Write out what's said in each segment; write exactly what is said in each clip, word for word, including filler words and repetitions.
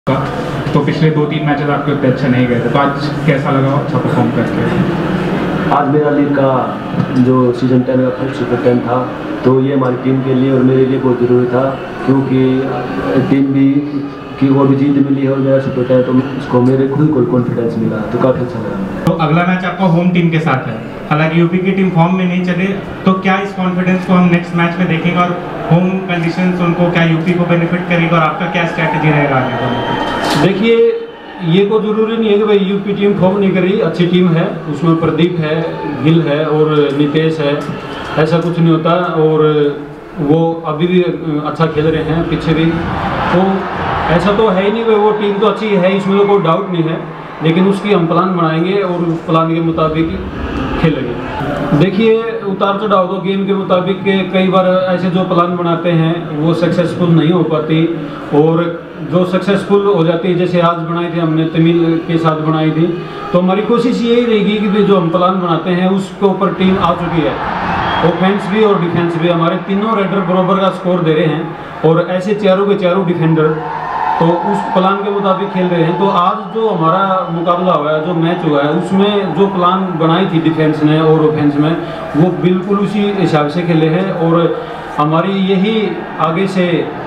तो पिछले दो तीन मैचेस आपके उतने अच्छे नहीं गए थे, तो आज कैसा लगा अच्छा परफॉर्म करके? आज मेरा लीग का जो सीजन टेन का फर्स्ट सुपर टेन था, तो ये हमारी टीम के लिए और मेरे लिए बहुत ज़रूरी था, क्योंकि टीम भी की और भी जीत मिली है और मेरा सुपर टेन, तो उसको मेरे खुद को कॉन्फिडेंस मिला, तो काफ़ी अच्छा लगा। तो अगला मैच आपका होम टीम के साथ है, हालांकि यूपी की टीम फॉर्म में नहीं चले, तो क्या इस कॉन्फिडेंस को हम नेक्स्ट मैच में देखेंगे और होम कंडीशंस उनको क्या यूपी को बेनिफिट करेगा और आपका क्या स्ट्रैटेजी रहेगा आगे? देखिए, ये को जरूरी नहीं है कि भाई यूपी टीम फॉर्म नहीं कर रही, अच्छी टीम है, उसमें प्रदीप है, गिल है और नितेश है, ऐसा कुछ नहीं होता, और वो अभी भी अच्छा खेल रहे हैं पीछे भी, तो ऐसा तो है ही नहीं भाई, वो टीम तो अच्छी है, इसमें तो कोई डाउट नहीं है, लेकिन उसकी हम प्लान बनाएंगे और उस प्लान के मुताबिक खेलेंगे। देखिए, उतार चढ़ाव तो गेम के मुताबिक कई बार ऐसे जो प्लान बनाते हैं वो सक्सेसफुल नहीं हो पाती, और जो सक्सेसफुल हो जाती है, जैसे आज बनाई थी हमने तमिल के साथ बनाई थी, तो हमारी कोशिश यही रहेगी कि जो हम प्लान बनाते हैं उसके ऊपर टीम आ चुकी है, ऑफेंस भी और डिफेंस भी, हमारे तीनों रेडर बराबर का स्कोर दे रहे हैं, और ऐसे चारों के चारों डिफेंडर तो उस प्लान के मुताबिक खेल रहे हैं। तो आज जो हमारा मुकाबला हुआ है, जो मैच हुआ है, उसमें जो प्लान बनाई थी डिफेंस ने और ऑफेंस में, वो बिल्कुल उसी हिसाब से खेले हैं, और हमारी यही आगे से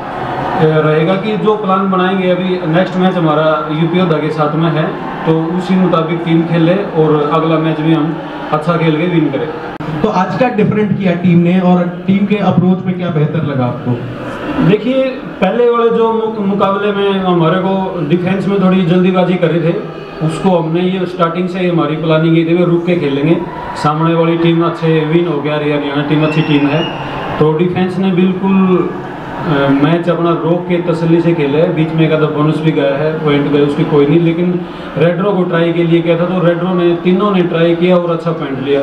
रहेगा कि जो प्लान बनाएंगे, अभी नेक्स्ट मैच हमारा यूपी योद्धा के साथ में है, तो उसी मुताबिक टीम खेले और अगला मैच भी हम अच्छा खेल के विन करें। तो आज क्या डिफरेंट किया टीम ने, और टीम के अप्रोच में क्या बेहतर लगा आपको? देखिए, पहले वाले जो मुकाबले में हमारे को डिफेंस में थोड़ी जल्दीबाजी कर रहे थे, उसको हमने ये स्टार्टिंग से हमारी प्लानिंग ये थी कि रुक के खेलेंगे, सामने वाली टीम अच्छे विन हो गया, हरियाणा टीम अच्छी टीम है, तो डिफेंस ने बिल्कुल मैच अपना रोक के तसल्ली से खेला है, बीच में एक आधा बोनस भी गया है, पॉइंट गए उसकी कोई नहीं, लेकिन रेडरो को ट्राई के लिए किया था, तो रेडरो ने तीनों ने ट्राई किया और अच्छा पॉइंट लिया,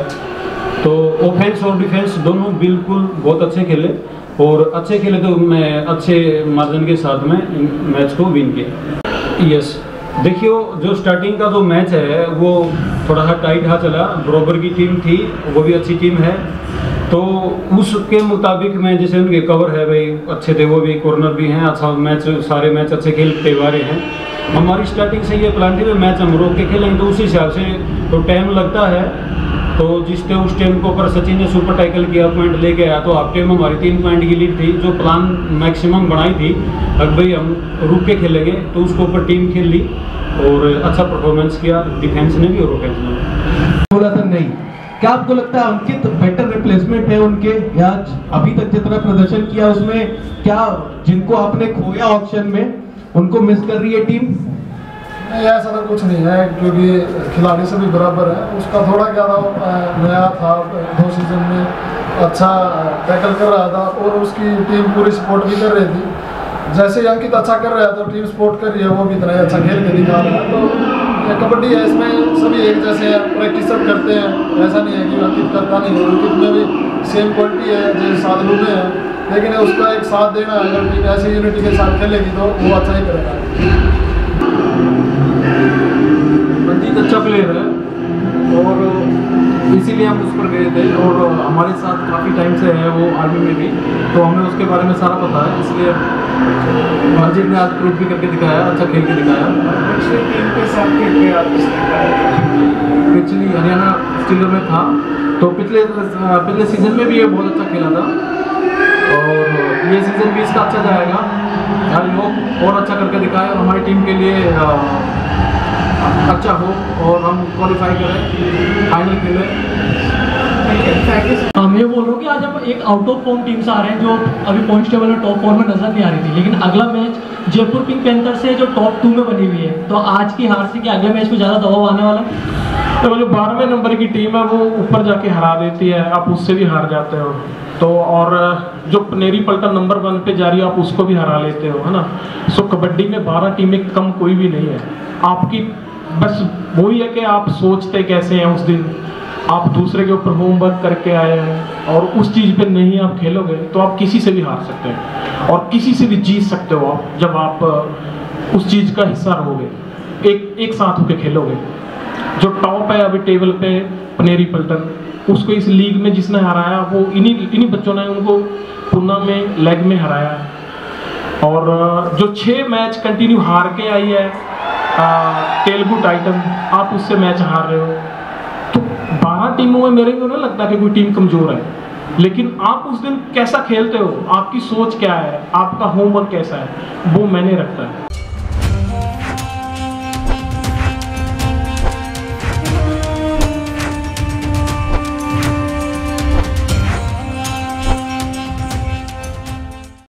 तो ऑफेंस और डिफेंस दोनों बिल्कुल बहुत अच्छे खेले, और अच्छे खेले तो मैं अच्छे मार्जिन के साथ में मैच को विन किया। यस, देखिए, जो स्टार्टिंग का जो मैच है वो थोड़ा सा टाइट हा चला, बराबर की टीम थी, वो भी अच्छी टीम है, तो उसके मुताबिक मैं जैसे उनके कवर है भाई अच्छे थे, वो भी कॉर्नर भी हैं, अच्छा मैच, सारे मैच अच्छे खेलते हुए हैं। हमारी स्टार्टिंग से ये प्लान थी मैच हम रोक के खेलेंगे, तो उस हिसाब से तो टाइम लगता है, तो जिस टाइम उस टाइम को ऊपर सचिन ने सुपर टैकल किया, पॉइंट लेके आया, तो हाफ टाइम में हमारी तीन पॉइंट की लीड थी, जो प्लान मैक्सिमम बनाई थी अब भाई हम रुक के खेलेंगे, तो उसको ऊपर टीम खेल ली और अच्छा परफॉर्मेंस किया डिफेंस ने भी और ऑफेंस ने। बोला था नहीं, क्या आपको लगता है अंकित बेटर रिप्लेसमेंट है उनके, या अभी तक जितना प्रदर्शन किया उसमें क्या जिनको आपने खोया ऑक्शन में उनको मिस कर रही है टीम? नहीं, ऐसा तो कुछ नहीं है, क्योंकि खिलाड़ी सभी बराबर है, उसका थोड़ा क्या था, नया था, दो सीजन में अच्छा टैकल कर रहा था और उसकी टीम पूरी सपोर्ट भी कर रही थी, जैसे ही अंकित अच्छा कर रहा है तो टीम सपोर्ट कर रही है, वो भी इतना अच्छा खेल के दिखा रहा है, तो ये कबड्डी है, इसमें सभी एक जैसे हैं, प्रैक्टिस सब करते हैं, ऐसा नहीं है कि अंकित करता नहीं है, अंकित में भी सेम क्वालिटी है जैसे साधु में है, लेकिन उसका एक साथ देना है, अगर टीम ऐसे यूनिटी के साथ खेलेगी तो वो अच्छा ही करेगा। रंजीत अच्छा प्लेयर है और इसीलिए हम उस पर गए थे, और हमारे साथ काफ़ी टाइम से है वो आर्मी में भी, तो हमें उसके बारे में सारा पता है, इसलिए रंजीत ने आज प्रूफ भी करके दिखाया, अच्छा खेल के दिखाया। पिछली हरियाणा स्टीलर में था, तो पिछले पिछले सीजन में भी ये बहुत अच्छा खेला था, और ये सीजन भी इसका अच्छा जाएगा, हर लोग और अच्छा करके दिखाए और हमारी टीम के लिए अच्छा हो और हम क्वालिफाई करें, फाइनल खेलें। मैं ये बोल रहा हूँ कि आज हम एक आउट ऑफ फॉर्म टीम से आ रहे हैं, जो अभी पॉइंट्स टेबल में टॉप फोर में नजर नहीं आ रही थी, लेकिन अगला मैच जयपुर पिंक पैंथर से जो टॉप टू में बनी हुई है, तो आज की हार से कि अगले मैच में ज़्यादा दबाव आने वाला है? तो जो बारहवें नंबर की टीम है वो ऊपर जाके हरा देती है, आप उससे भी हार जाते हो, तो और जो पनेरी पलटन नंबर वन पे जा रही है आप उसको भी हरा लेते हो, है ना। सो कबड्डी में बारह टीमें कम कोई भी नहीं है, आपकी बस वही है कि आप सोचते कैसे हैं उस दिन, आप दूसरे के ऊपर होमवर्क करके आए हैं और उस चीज़ पे नहीं आप खेलोगे तो आप किसी से भी हार सकते हैं और किसी से भी जीत सकते हो आप, जब आप उस चीज़ का हिस्सा रहोगे, एक एक साथ होकर खेलोगे। जो टॉप है अभी टेबल पे पनेरी पलटन, उसको इस लीग में जिसने हराया वो इन्हीं इन्हीं बच्चों ने उनको पुणे में लेग में हराया, और जो छः मैच कंटिन्यू हार के आई है तेलुगु टाइटन, आप उससे मैच हार रहे हो, तो बारह टीमों में मेरे को नहीं लगता कि कोई टीम कमज़ोर है। लेकिन आप उस दिन कैसा खेलते हो, आपकी सोच क्या है, आपका होमवर्क कैसा है, वो मैंने रखता है।